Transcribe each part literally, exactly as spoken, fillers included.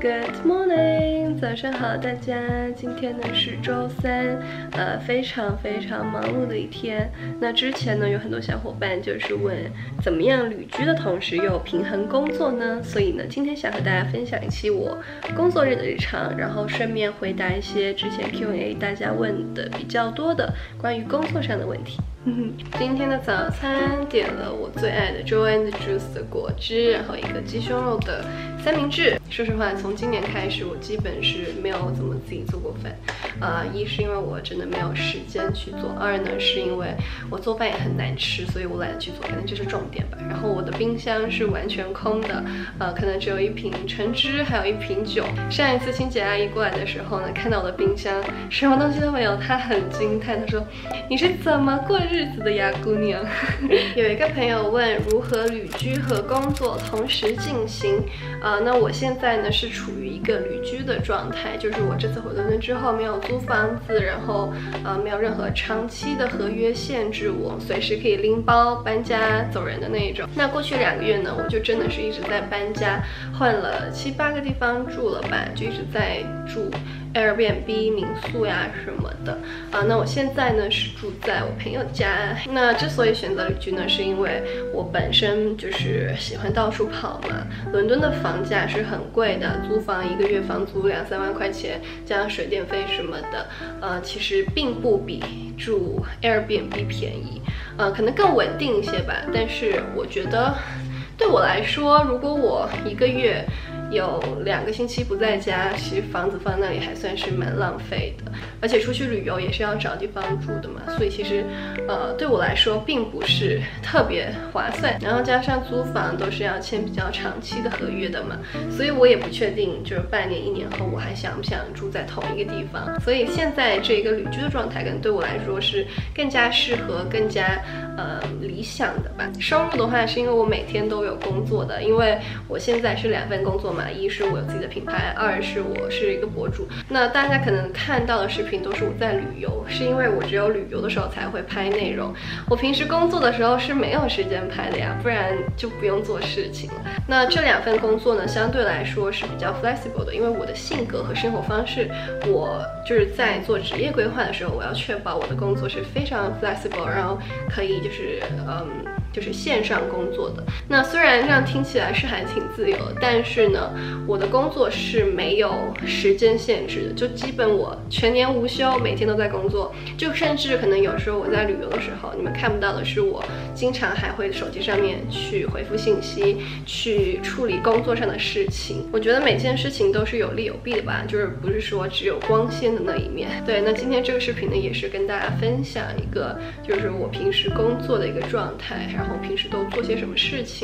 Good morning， 早上好，大家。今天呢是周三，呃，非常非常忙碌的一天。那之前呢，有很多小伙伴就是问，怎么样旅居的同时又平衡工作呢？所以呢，今天想和大家分享一期我工作日的日常，然后顺便回答一些之前 Q and A 大家问的比较多的关于工作上的问题。今天的早餐点了我最爱的 Joanne Juice 的果汁，然后一个鸡胸肉的三明治。说实话，从今年开始，我基本是没有怎么自己做过饭。呃，一是因为我真的没有时间去做，二呢是因为我做饭也很难吃，所以我懒得去做，可能这是重点吧。然后我的冰箱是完全空的，呃，可能只有一瓶橙汁，还有一瓶酒。上一次清洁阿姨过来的时候呢，看到我的冰箱什么东西都没有，她很惊叹，她说：“你是怎么过日子的呀，姑娘？”有一个朋友问如何旅居和工作同时进行，呃，那我现在呢是处于一个旅居的状态，就是我这次回伦敦之后没有租房子，然后呃没有任何长期的合约限制我，随时可以拎包搬家走人的那一种。那过去两个月呢，我就真的是一直在搬家，换了七八个地方住了吧，就一直在住 Airbnb 民宿呀什么的啊。那我现在呢是住在我朋友家。那之所以选择旅居呢，是因为我本身就是喜欢到处跑嘛。伦敦的房价是很贵的，租房一个月房租两三万块钱，加上水电费什么的，呃，其实并不比住 Airbnb 便宜，呃，可能更稳定一些吧。但是我觉得，对我来说，如果我一个月有两个星期不在家，其实房子放那里还算是蛮浪费的，而且出去旅游也是要找地方住的嘛，所以其实，呃，对我来说并不是特别划算。然后加上租房都是要签比较长期的合约的嘛，所以我也不确定，就是半年、一年后我还想不想住在同一个地方。所以现在这个旅居的状态，可能对我来说是更加适合、更加呃理想的吧。收入的话，是因为我每天都有工作的，因为我现在是两份工作嘛。一是我有自己的品牌，二是我是一个博主。那大家可能看到的视频都是我在旅游，是因为我只有旅游的时候才会拍内容，我平时工作的时候是没有时间拍的呀，不然就不用做事情了。那这两份工作呢，相对来说是比较 flexible 的，因为我的性格和生活方式，我就是在做职业规划的时候，我要确保我的工作是非常 flexible， 然后可以就是嗯。就是线上工作的。那虽然这样听起来是还挺自由的，但是呢，我的工作是没有时间限制的，就基本我全年无休，每天都在工作。就甚至可能有时候我在旅游的时候，你们看不到的是我经常还会手机上面去回复信息，去处理工作上的事情。我觉得每件事情都是有利有弊的吧，就是不是说只有光鲜的那一面。对，那今天这个视频呢，也是跟大家分享一个，就是我平时工作的一个状态。然后平时都做些什么事情？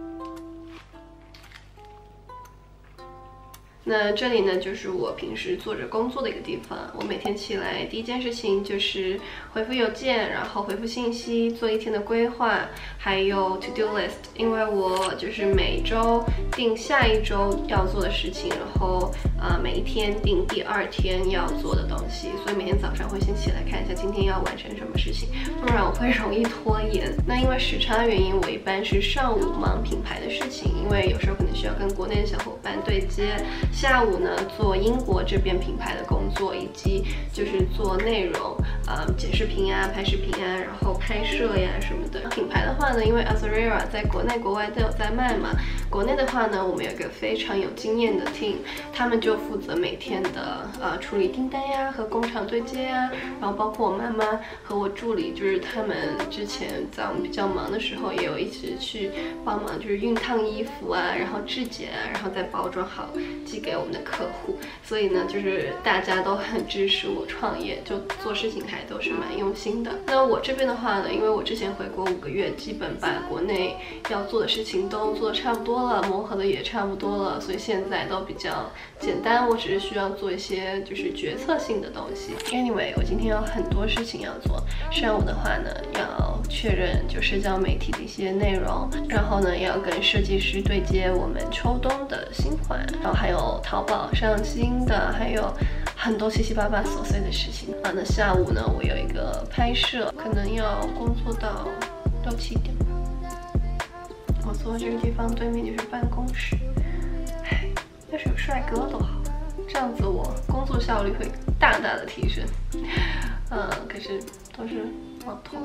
那这里呢，就是我平时做着工作的一个地方。我每天起来第一件事情就是回复邮件，然后回复信息，做一天的规划，还有 to do list。因为我就是每周定下一周要做的事情，然后啊、呃、每一天定第二天要做的东西，所以每天早上会先起来看一下今天要完成什么事情，不然我会容易拖延。那因为时差原因，我一般是上午忙品牌的事情，因为有时候可能需要跟国内的小伙伴对接。下午呢，做英国这边品牌的工作，以及就是做内容，呃，剪视频啊、拍视频啊，然后拍摄呀什么的。品牌的话呢，因为 Azzurera 在国内国外都有在卖嘛。国内的话呢，我们有一个非常有经验的 team， 他们就负责每天的呃处理订单呀，和工厂对接呀，然后包括我妈妈和我助理，就是他们之前在我们比较忙的时候，也有一起去帮忙，就是熨烫衣服啊，然后制剪啊，然后再包装好寄给我们的客户。所以呢，就是大家都很支持我创业，就做事情还都是蛮用心的。那我这边的话呢，因为我之前回国五个月，基本把国内要做的事情都做得差不多了，磨合的也差不多了，所以现在都比较简单。我只是需要做一些就是决策性的东西。Anyway， 我今天有很多事情要做。上午的话呢，要确认就社交媒体的一些内容，然后呢，要跟设计师对接我们秋冬的新款，然后还有淘宝上新的，还有很多七七八八琐碎的事情啊。那下午呢，我有一个拍摄，可能要工作到六七点吧。我坐这个地方对面就是办公室。唉， 要是有帅哥多好，这样子我工作效率会大大的提升。嗯，可是都是网红。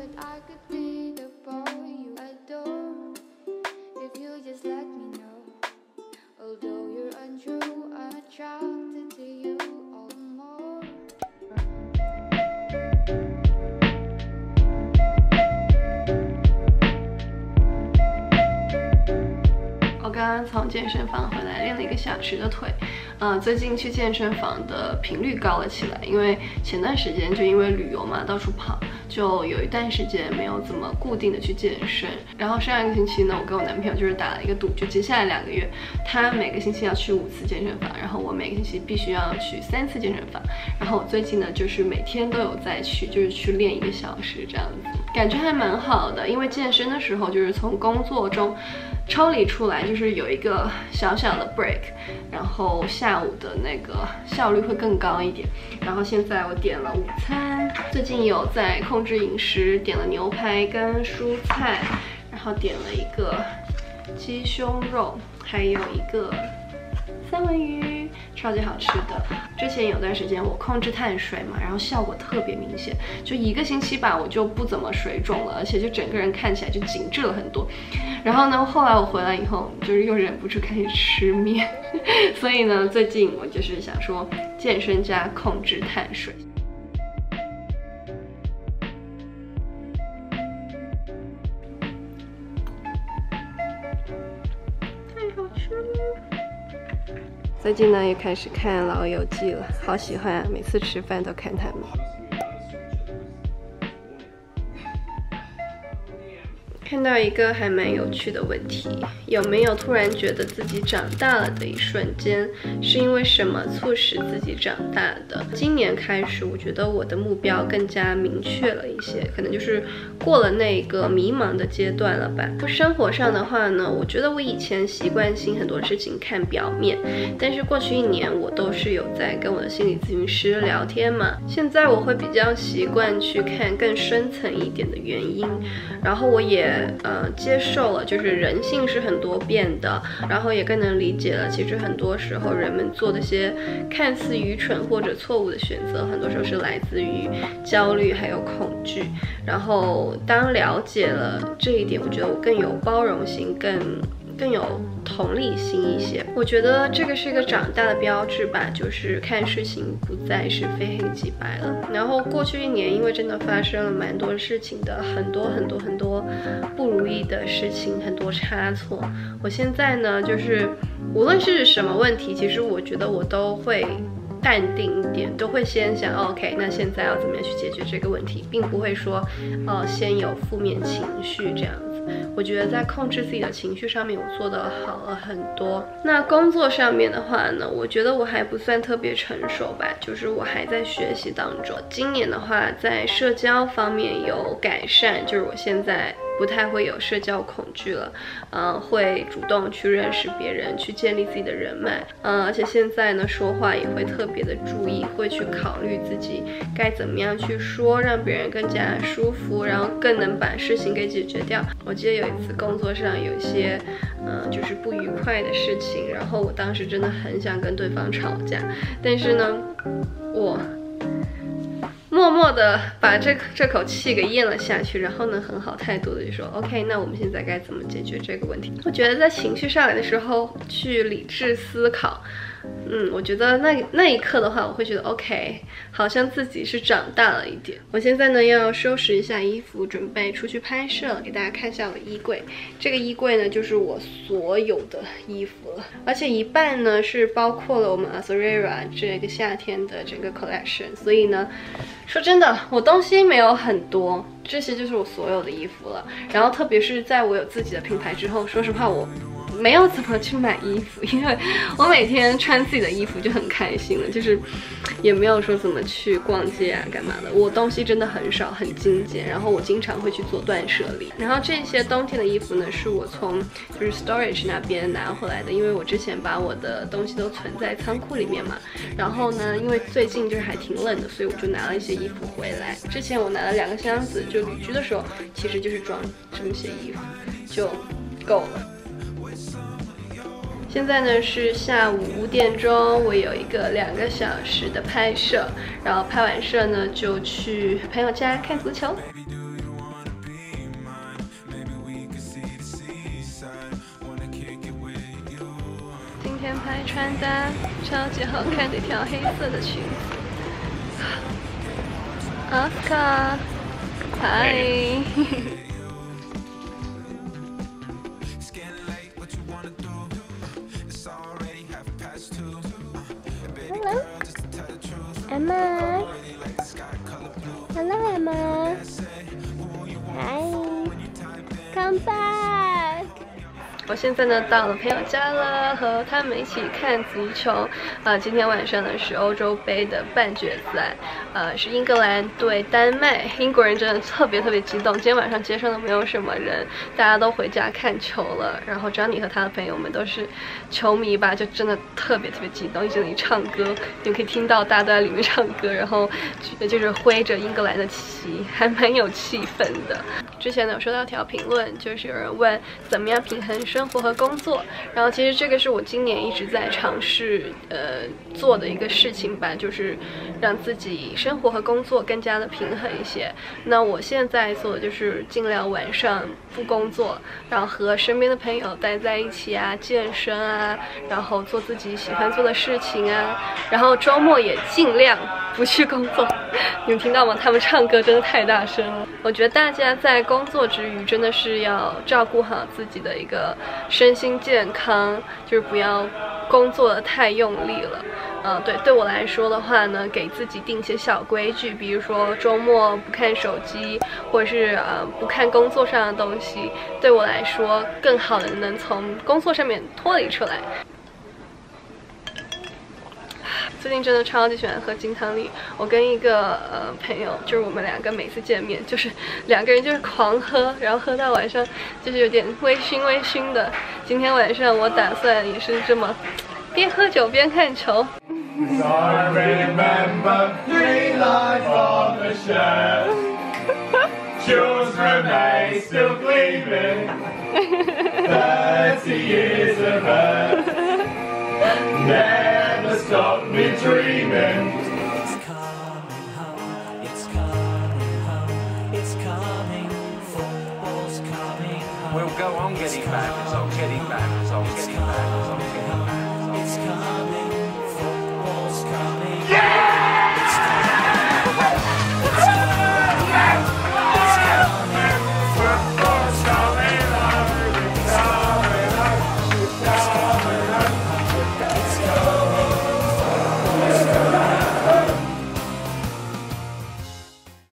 刚刚从健身房回来，练了一个小时的腿。呃，最近去健身房的频率高了起来，因为前段时间就因为旅游嘛，到处跑，就有一段时间没有怎么固定的去健身。然后上一个星期呢，我跟我男朋友就是打了一个赌，就接下来两个月，他每个星期要去五次健身房，然后我每个星期必须要去三次健身房。然后我最近呢，就是每天都有在去，就是去练一个小时这样子，感觉还蛮好的。因为健身的时候就是从工作中抽离出来，就是有一个小小的 break， 然后下午的那个效率会更高一点。然后现在我点了午餐，最近有在控制饮食，点了牛排跟蔬菜，然后点了一个鸡胸肉，还有一个三文鱼，超级好吃的。之前有段时间我控制碳水嘛，然后效果特别明显，就一个星期吧，我就不怎么水肿了，而且就整个人看起来就紧致了很多。然后呢，后来我回来以后，就是又忍不住开始吃面，所以呢，最近我就是想说健身加控制碳水。太好吃了！最近呢，也开始看《老友记》了，好喜欢啊！每次吃饭都看他们。看到一个还蛮有趣的问题，有没有突然觉得自己长大了的一瞬间？是因为什么促使自己长大的？今年开始，我觉得我的目标更加明确了一些，可能就是过了那个迷茫的阶段了吧。生活上的话呢，我觉得我以前习惯性很多事情看表面，但是过去一年我都是有在跟我的心理咨询师聊天嘛，现在我会比较习惯去看更深层一点的原因，然后我也呃接受了，就是人性是很多变的，然后也更能理解了，其实很多时候人们做的些看似愚蠢或者错误的选择，很多时候是来自于焦虑还有恐惧。然后当了解了这一点，我觉得我更有包容心，更更有同理心一些。我觉得这个是一个长大的标志吧，就是看事情不再是非黑即白了。然后过去一年，因为真的发生了蛮多事情的，很多很多很多不如意的事情，很多差错。我现在呢，就是无论是什么问题，其实我觉得我都会淡定一点，都会先想 OK， 那现在要怎么样去解决这个问题，并不会说呃先有负面情绪这样子。我觉得在控制自己的情绪上面，我做得好了很多。那工作上面的话呢，我觉得我还不算特别成熟吧，就是我还在学习当中。今年的话，在社交方面有改善，就是我现在不太会有社交恐惧了，嗯、呃，会主动去认识别人，去建立自己的人脉，嗯、呃，而且现在呢，说话也会特别的注意，会去考虑自己该怎么样去说，让别人更加舒服，然后更能把事情给解决掉。我记得有一次工作上有一些，嗯、呃，就是不愉快的事情，然后我当时真的很想跟对方吵架，但是呢，我默默的把这这口气给咽了下去，然后呢，很好态度的就说 OK， 那我们现在该怎么解决这个问题？我觉得在情绪上来的时候去理智思考，嗯，我觉得那那一刻的话，我会觉得 OK， 好像自己是长大了一点。我现在呢要收拾一下衣服，准备出去拍摄，给大家看一下我的衣柜。这个衣柜呢就是我所有的衣服了，而且一半呢是包括了我们 Azzurera 这个夏天的整个 collection， 所以呢，说真的，我东西没有很多，这些就是我所有的衣服了。然后特别是在我有自己的品牌之后，说实话我没有怎么去买衣服，因为我每天穿自己的衣服就很开心了，就是也没有说怎么去逛街啊干嘛的。我东西真的很少，很精简，然后我经常会去做断舍离。然后这些冬天的衣服呢，是我从就是 storage 那边拿回来的，因为我之前把我的东西都存在仓库里面嘛。然后呢，因为最近就是还挺冷的，所以我就拿了一些衣服回来。之前我拿了两个箱子，就旅居的时候，其实就是装这么些衣服就够了。 现在呢是下午五点钟，我有一个两个小时的拍摄，然后拍完摄呢就去朋友家看足球。今天拍穿搭，超级好看的一条黑色的裙子。奥斯卡，嗨。Hello, Emma. Hello, Emma. Hi. Come back. 我现在呢到了朋友家了，和他们一起看足球。啊、呃，今天晚上呢是欧洲杯的半决赛，呃，是英格兰对丹麦。英国人真的特别特别激动。今天晚上街上都没有什么人，大家都回家看球了。然后张妮和他的朋友们都是球迷吧，就真的特别特别激动，一直在那里唱歌，你可以听到大家都在里面唱歌，然后就是挥着英格兰的旗，还蛮有气氛的。之前呢有收到一条评论，就是有人问怎么样平衡生活和工作，然后其实这个是我今年一直在尝试呃做的一个事情吧，就是让自己生活和工作更加的平衡一些。那我现在做的就是尽量晚上不工作，然后和身边的朋友待在一起啊，健身啊，然后做自己喜欢做的事情啊，然后周末也尽量不去工作。你们听到吗？他们唱歌真的太大声了。我觉得大家在工作之余真的是要照顾好自己的一个身心健康，就是不要工作的太用力了。呃，对，对我来说的话呢，给自己定一些小规矩，比如说周末不看手机，或者是呃不看工作上的东西，对我来说更好的能从工作上面脱离出来。最近真的超级喜欢喝金汤力，我跟一个呃朋友，就是我们两个每次见面，就是两个人就是狂喝，然后喝到晚上就是有点微醺微醺的。今天晚上我打算也是这么边喝酒边看球。I remember green light on the shelf, jewels remain still gleaming, thirty years of her, never stop me dreaming. It's coming home, it's coming home, it's coming, football's coming home. We'll go on getting back, it's on getting back, it's on getting back, it's on getting back, it's coming, football's coming.